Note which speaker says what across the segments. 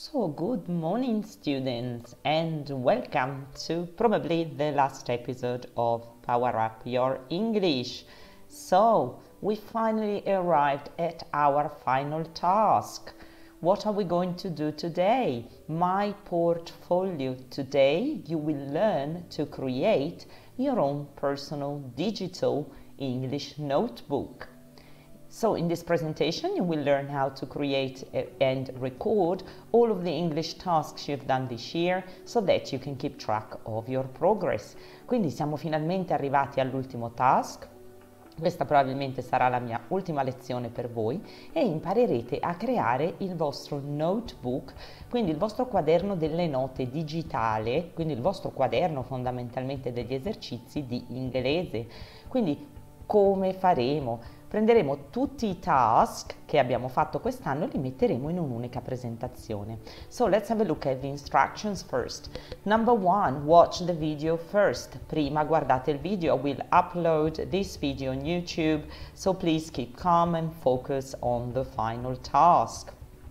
Speaker 1: So, good morning, students, and welcome to probably the last episode of Power Up Your English. So, we finally arrived at our final task. What are we going to do today? My portfolio. Today, you will learn to create your own personal digital English notebook. So in this presentation you will learn how to create and record all of the English tasks you've done this year so that you can keep track of your progress. Quindi siamo finalmente arrivati all'ultimo task. Questa probabilmente sarà la mia ultima lezione per voi e imparerete a creare il vostro notebook, quindi il vostro quaderno delle note digitale, quindi il vostro quaderno fondamentalmente degli esercizi di inglese. Quindi come faremo? Prenderemo tutti i task che abbiamo fatto quest'anno e li metteremo in un'unica presentazione. So let's have a look at the instructions first. Number one, watch the video first. Prima guardate il video. I will upload this video on YouTube, so please keep calm and focus on the final task.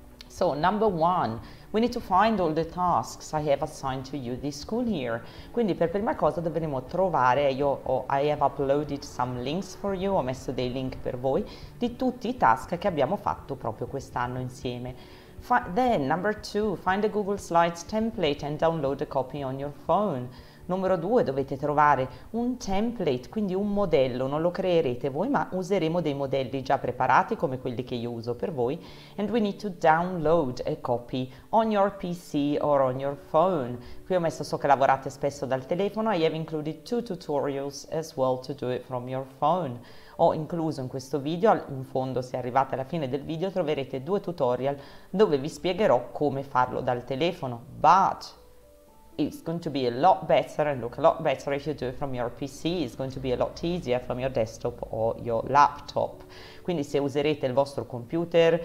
Speaker 1: So number one, we need to find all the tasks I have assigned to you this school year. Quindi per prima cosa dovremo trovare, I have uploaded some links for you, ho messo dei link per voi, di tutti i task che abbiamo fatto proprio quest'anno insieme. Then number two, find the Google Slides template and download a copy on your phone. Numero 2, dovete trovare un template, quindi un modello, non lo creerete voi, ma useremo dei modelli già preparati come quelli che io uso per voi. And we need to download a copy on your PC or on your phone. Qui ho messo, so che lavorate spesso dal telefono, I have included 2 tutorials as well to do it from your phone. Ho incluso in questo video, in fondo se arrivate alla fine del video troverete 2 tutorial dove vi spiegherò come farlo dal telefono. But it's going to be a lot better and look a lot better if you do it from your PC. It's going to be a lot easier from your desktop or your laptop. Quindi se userete il vostro computer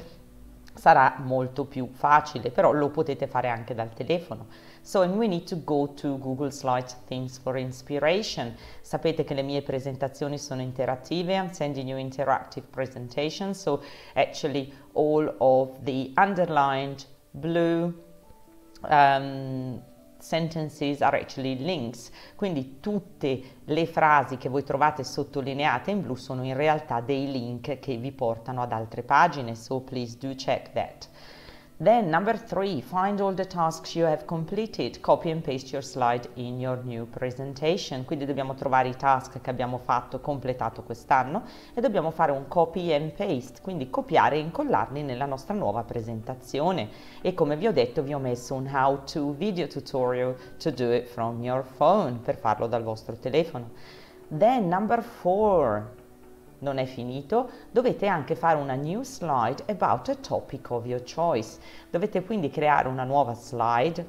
Speaker 1: sarà molto più facile, però lo potete fare anche dal telefono. So, and we need to go to Google Slides Themes for Inspiration. Sapete che le mie presentazioni sono interattive. I'm sending you interactive presentations. So actually all of the underlined blue sentences are actually links, quindi tutte le frasi che voi trovate sottolineate in blu sono in realtà dei link che vi portano ad altre pagine, so please do check that. Then number 3, find all the tasks you have completed, copy and paste your slide in your new presentation. Quindi dobbiamo trovare i task che abbiamo fatto e completato quest'anno e dobbiamo fare un copy and paste, quindi copiare e incollarli nella nostra nuova presentazione. E come vi ho detto vi ho messo un how to video tutorial to do it from your phone, per farlo dal vostro telefono. Then number 4, non è finito, dovete anche fare una new slide about a topic of your choice. Dovete quindi creare una nuova slide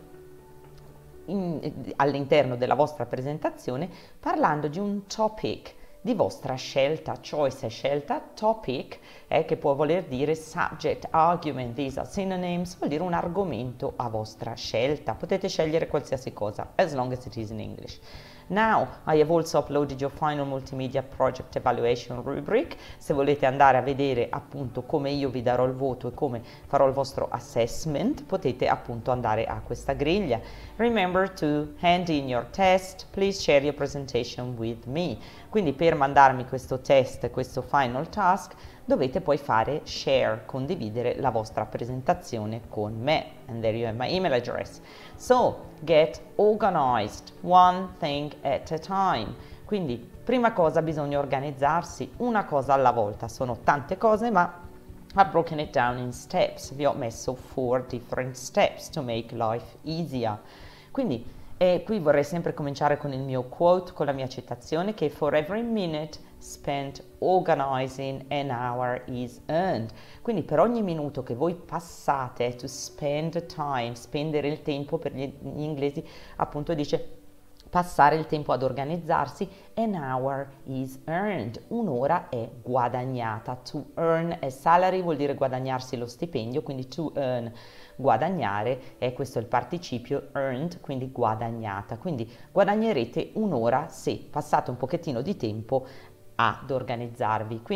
Speaker 1: all'interno della vostra presentazione parlando di un topic di vostra scelta. Choice è scelta, topic che può voler dire subject, argument, these are synonyms, vuol dire un argomento a vostra scelta. Potete scegliere qualsiasi cosa, as long as it is in English. Now, I have also uploaded your final multimedia project evaluation rubric. Se volete andare a vedere appunto come io vi darò il voto e come farò il vostro assessment, potete appunto andare a questa griglia. Remember to hand in your test, please share your presentation with me. Quindi per mandarmi questo test, questo final task, dovete poi fare share, condividere la vostra presentazione con me. And there you have my email address. So, get organized, one thing at a time. Quindi, prima cosa bisogna organizzarsi, una cosa alla volta. Sono tante cose, ma I've broken it down in steps. Vi ho messo 4 different steps to make life easier. Quindi, qui vorrei sempre cominciare con il mio quote, con la mia citazione, che for every minute spent organizing an hour is earned. Quindi per ogni minuto che voi passate, to spend time, spendere il tempo, per gli inglesi appunto dice passare il tempo ad organizzarsi, an hour is earned, un'ora è guadagnata. To earn a salary vuol dire guadagnarsi lo stipendio, quindi to earn, guadagnare, e questo è il participio earned, quindi guadagnata. Quindi guadagnerete un'ora se passate un pochettino di tempo ad organizzarvi. Quindi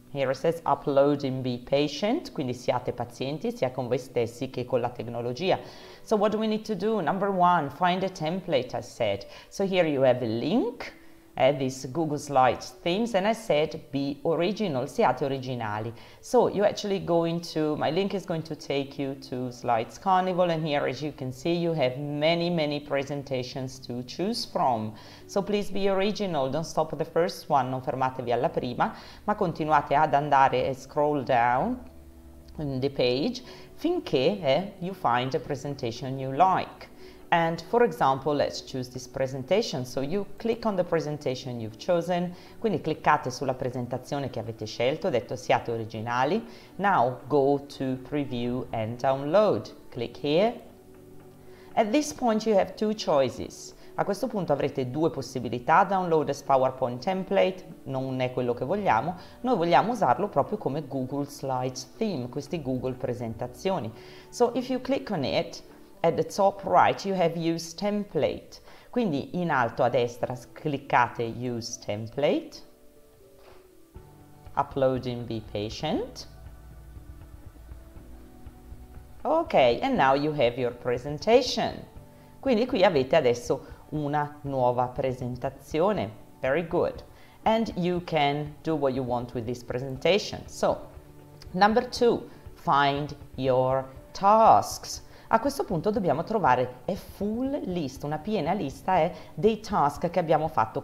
Speaker 1: Here it says upload and be patient, quindi siate pazienti sia con voi stessi che con la tecnologia. So what do we need to do? Number one, find a template, I said. So here you have a link, this Google Slides themes, and I said be original, siate originali. So you actually go into, my link is going to take you to Slides Carnival, and here as you can see you have many presentations to choose from. So please be original, don't stop at the first one, non fermatevi alla prima, ma continuate ad andare e scroll down in the page finché you find a presentation you like. And for example, let's choose this presentation. So you click on the presentation you've chosen, quindi cliccate sulla presentazione che avete scelto, detto siate originali. Now go to preview and download. Click here. At this point you have two choices. A questo punto avrete due possibilità: download as PowerPoint template, non è quello che vogliamo, noi vogliamo usarlo proprio come Google Slides theme, questi Google presentazioni. So if you click on it, at the top right you have use template, quindi in alto a destra cliccate use template, upload and be patient. Ok, and now you have your presentation. Quindi qui avete adesso una nuova presentazione. Very good. And you can do what you want with this presentation. So, number two, find your tasks. A questo punto dobbiamo trovare a full list, una piena lista dei task che abbiamo fatto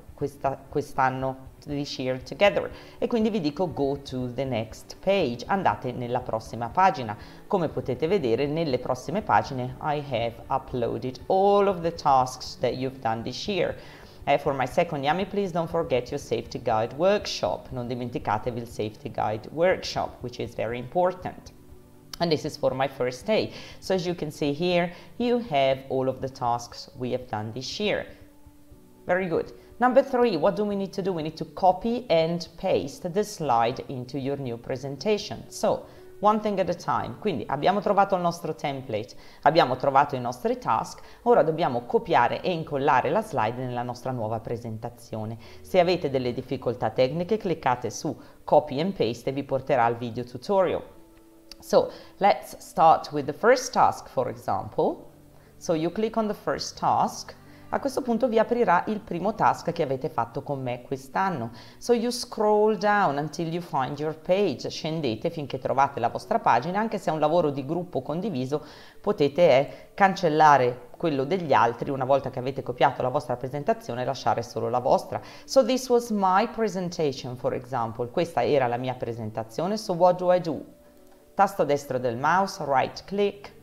Speaker 1: quest'anno, this year together. E quindi vi dico go to the next page, andate nella prossima pagina. Come potete vedere nelle prossime pagine I have uploaded all of the tasks that you've done this year. For my second Yummy, please don't forget your safety guide workshop. Non dimenticatevi il safety guide workshop, which is very important. And this is for my first day. So as you can see here, you have all of the tasks we have done this year. Very good. Number three, what do we need to do? We need to copy and paste the slide into your new presentation. So, one thing at a time. Quindi abbiamo trovato il nostro template, abbiamo trovato i nostri task, ora dobbiamo copiare e incollare la slide nella nostra nuova presentazione. Se avete delle difficoltà tecniche, cliccate su copy and paste e vi porterà al video tutorial. So let's start with the first task, for example. So you click on the first task. A questo punto vi aprirà il primo task che avete fatto con me quest'anno. So you scroll down until you find your page. Scendete finché trovate la vostra pagina. Anche se è un lavoro di gruppo condiviso, potete cancellare quello degli altri una volta che avete copiato la vostra presentazione e lasciare solo la vostra. So this was my presentation, for example. Questa era la mia presentazione. So what do I do? Tasto destro del mouse, right click,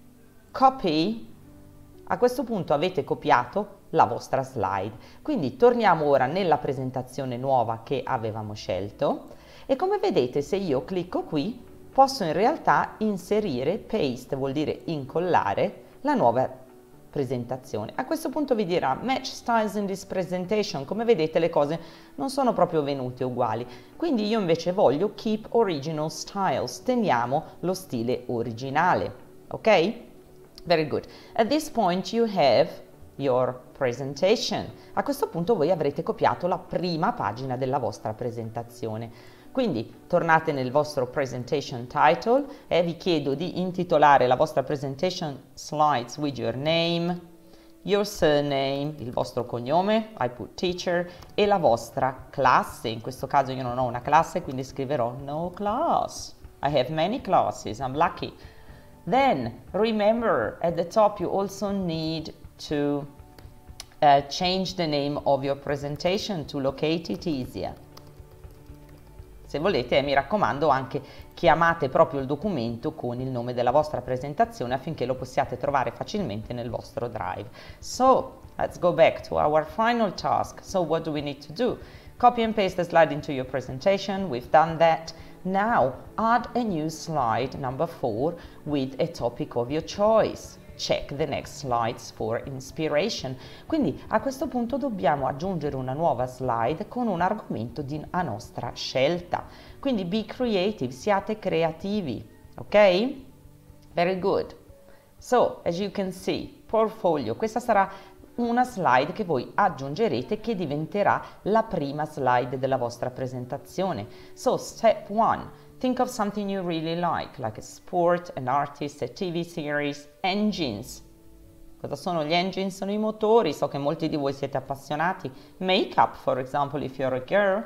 Speaker 1: copy. A questo punto avete copiato la vostra slide. Quindi torniamo ora nella presentazione nuova che avevamo scelto e come vedete se io clicco qui posso in realtà inserire, paste vuol dire incollare, la nuova presentazione. A questo punto vi dirà match styles in this presentation. Come vedete le cose non sono proprio venute uguali, quindi io invece voglio keep original styles, teniamo lo stile originale, ok? Very good. At this point you have your presentation. A questo punto voi avrete copiato la prima pagina della vostra presentazione. Quindi tornate nel vostro presentation title e vi chiedo di intitolare la vostra presentation slides with your name, your surname, il vostro cognome, I put teacher, e la vostra classe. In questo caso io non ho una classe, quindi scriverò no class. I have many classes, I'm lucky. Then remember at the top you also need to change the name of your presentation to locate it easier. Se volete, mi raccomando, anche chiamate proprio il documento con il nome della vostra presentazione affinché lo possiate trovare facilmente nel vostro Drive. So, let's go back to our final task. So, what do we need to do? Copy and paste the slide into your presentation. We've done that. Now, add a new slide, number 4, with a topic of your choice. Check the next slides for inspiration. Quindi a questo punto dobbiamo aggiungere una nuova slide con un argomento a nostra scelta. Quindi be creative, siate creativi, ok? Very good. So, as you can see, portfolio, questa sarà una slide che voi aggiungerete che diventerà la prima slide della vostra presentazione. So, step 1. Think of something you really like a sport, an artist, a TV series, engines. Cosa sono gli engine? Sono i motori, so che molti di voi siete appassionati. Makeup, for example, if you're a girl.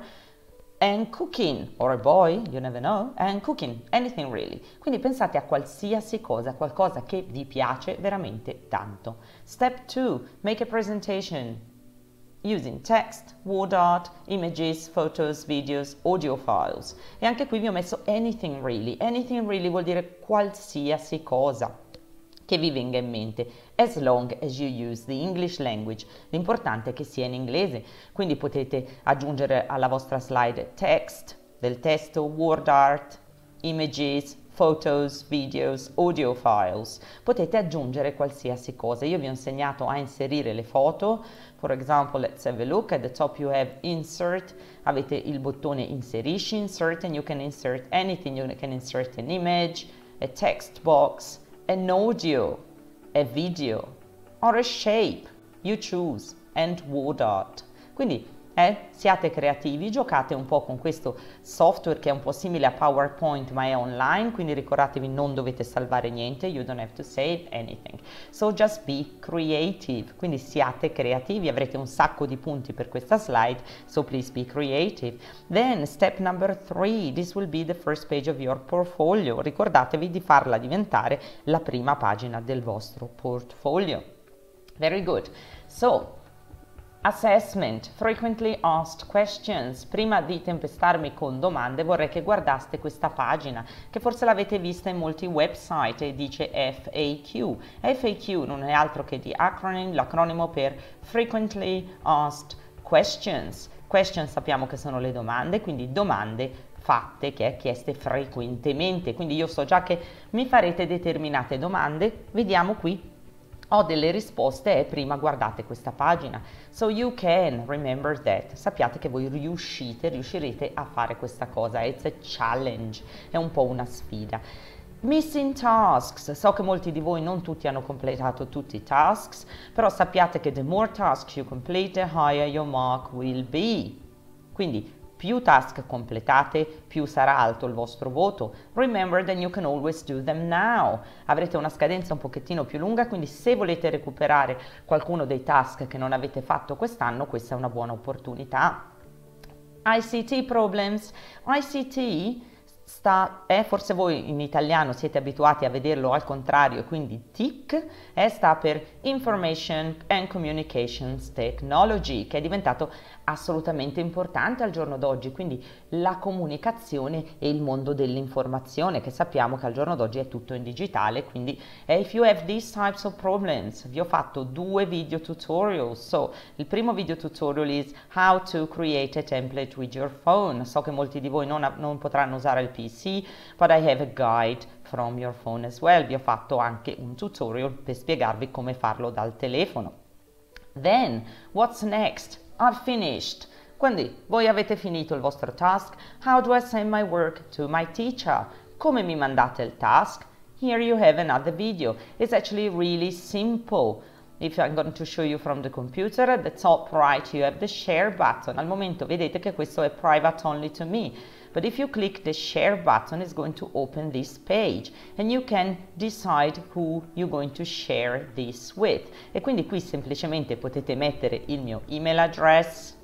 Speaker 1: And cooking, or a boy, you never know, and cooking, anything really. Quindi pensate a qualsiasi cosa, qualcosa che vi piace veramente tanto. Step 2, make a presentation using text, word art, images, photos, videos, audio files. E anche qui vi ho messo anything really. Anything really vuol dire qualsiasi cosa che vi venga in mente, as long as you use the English language. L'importante è che sia in inglese, quindi potete aggiungere alla vostra slide text, del testo, word art, images, photos, videos, audio files. Potete aggiungere qualsiasi cosa. Io vi ho insegnato a inserire le foto. For example, let's have a look. At the top you have insert. Avete il bottone inserisci, insert, and you can insert anything. You can insert an image, a text box, an audio, a video, or a shape, you choose, and word art. Quindi siate creativi, giocate un po' con questo software che è un po' simile a PowerPoint ma è online, quindi ricordatevi non dovete salvare niente, you don't have to save anything. So just be creative, quindi siate creativi, avrete un sacco di punti per questa slide, so please be creative. Then step number 3, this will be the first page of your portfolio. Ricordatevi di farla diventare la prima pagina del vostro portfolio. Very good. So, assessment, frequently asked questions. Prima di tempestarmi con domande vorrei che guardaste questa pagina che forse l'avete vista in molti website e dice FAQ. FAQ non è altro che di acronym, l'acronimo per Frequently Asked Questions. Questions sappiamo che sono le domande, quindi domande fatte, che è chieste frequentemente. Quindi io so già che mi farete determinate domande. Vediamo qui. Ho delle risposte e prima guardate questa pagina. So you can remember that. Sappiate che voi riuscirete a fare questa cosa. It's a challenge, è un po' una sfida. Missing tasks. So che molti di voi non tutti hanno completato tutti i tasks, però sappiate che the more tasks you complete, the higher your mark will be. Quindi più task completate, più sarà alto il vostro voto. Remember that you can always do them now. Avrete una scadenza un pochettino più lunga, quindi se volete recuperare qualcuno dei task che non avete fatto quest'anno, questa è una buona opportunità. ICT problems. ICT forse voi in italiano siete abituati a vederlo al contrario, quindi TIC sta per Information and Communications Technology, che è diventato assolutamente importante al giorno d'oggi, quindi la comunicazione e il mondo dell'informazione, che sappiamo che al giorno d'oggi è tutto in digitale. Quindi if you have these types of problems, vi ho fatto 2 video tutorials. So il primo video tutorial is how to create a template with your phone. So che molti di voi non potranno usare il PC, but I have a guide from your phone as well. Vi ho fatto anche un tutorial per spiegarvi come farlo dal telefono. Then what's next? I've finished. Quindi voi avete finito il vostro task. How do I send my work to my teacher? Come mi mandate il task? Here you have another video. It's actually really simple. If I'm going to show you from the computer, at the top right you have the share button. Al momento vedete che questo è private only to me. But if you click the share button, it's going to open this page and you can decide who you're going to share this with. E quindi qui semplicemente potete mettere il mio email address,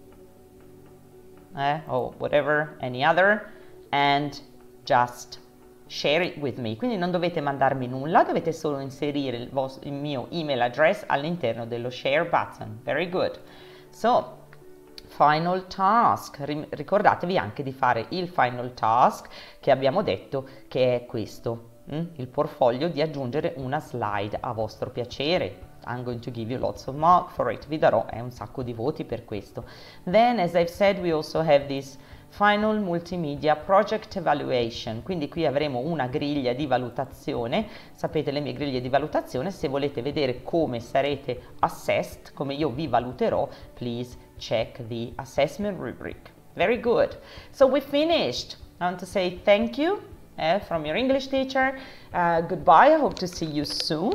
Speaker 1: or whatever, any other, and just share it with me. Quindi non dovete mandarmi nulla, dovete solo inserire il mio email address all'interno dello share button. Very good. So, final task. Ricordatevi anche di fare il final task che abbiamo detto che è questo, il portfolio, di aggiungere una slide a vostro piacere. I'm going to give you lots of marks for it. Vi darò un sacco di voti per questo. Then, as I've said, we also have this Final Multimedia Project Evaluation, quindi qui avremo una griglia di valutazione. Sapete le mie griglie di valutazione, se volete vedere come sarete assessed, come io vi valuterò, please check the assessment rubric. Very good. So we finished. I want to say thank you from your English teacher. Goodbye, I hope to see you soon.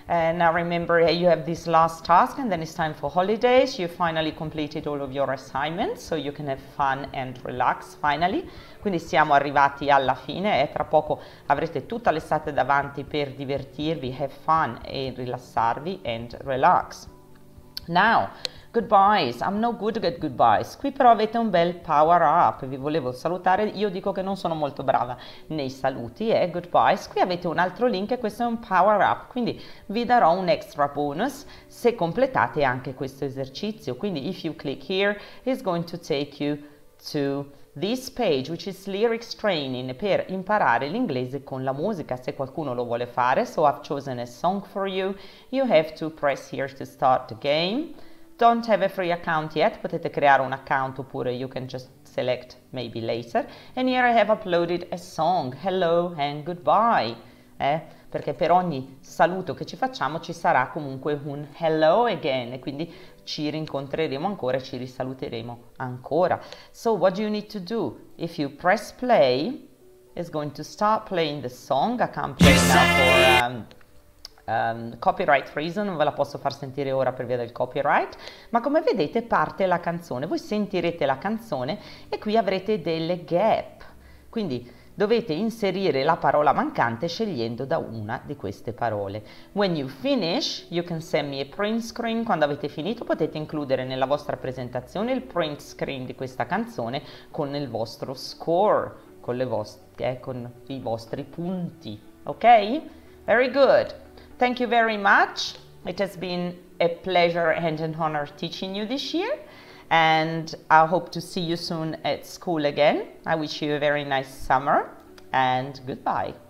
Speaker 1: Now remember, you have this last task and then it's time for holidays. You finally completed all of your assignments, so you can have fun and relax finally. Quindi siamo arrivati alla fine e tra poco avrete tutta l'estate davanti per divertirvi, have fun e rilassarvi and relax. Now, goodbyes. I'm no good at goodbyes. Qui però avete un bel power up. Vi volevo salutare. Io dico che non sono molto brava nei saluti, goodbyes. Qui avete un altro link e questo è un power up. Quindi vi darò un extra bonus se completate anche questo esercizio. Quindi if you click here, it's going to take you to this page, which is lyrics training, per imparare l'inglese con la musica. Se qualcuno lo vuole fare, so I've chosen a song for you. You have to press here to start the game. Don't have a free account yet, potete creare un account oppure you can just select maybe later. And here I have uploaded a song, hello and goodbye. Perché per ogni saluto che ci facciamo ci sarà comunque un hello again e quindi ci rincontreremo ancora e ci risaluteremo ancora. So what do you need to do? If you press play, it's going to start playing the song. I can't play now for copyright reason, non ve la posso far sentire ora per via del copyright, ma come vedete parte la canzone, voi sentirete la canzone e qui avrete delle gap, quindi dovete inserire la parola mancante scegliendo da una di queste parole. When you finish, you can send me a print screen. Quando avete finito potete includere nella vostra presentazione il print screen di questa canzone con il vostro score, con i vostri punti, ok? Very good. Thank you very much. It has been a pleasure and an honor teaching you this year, and I hope to see you soon at school again. I wish you a very nice summer, and goodbye.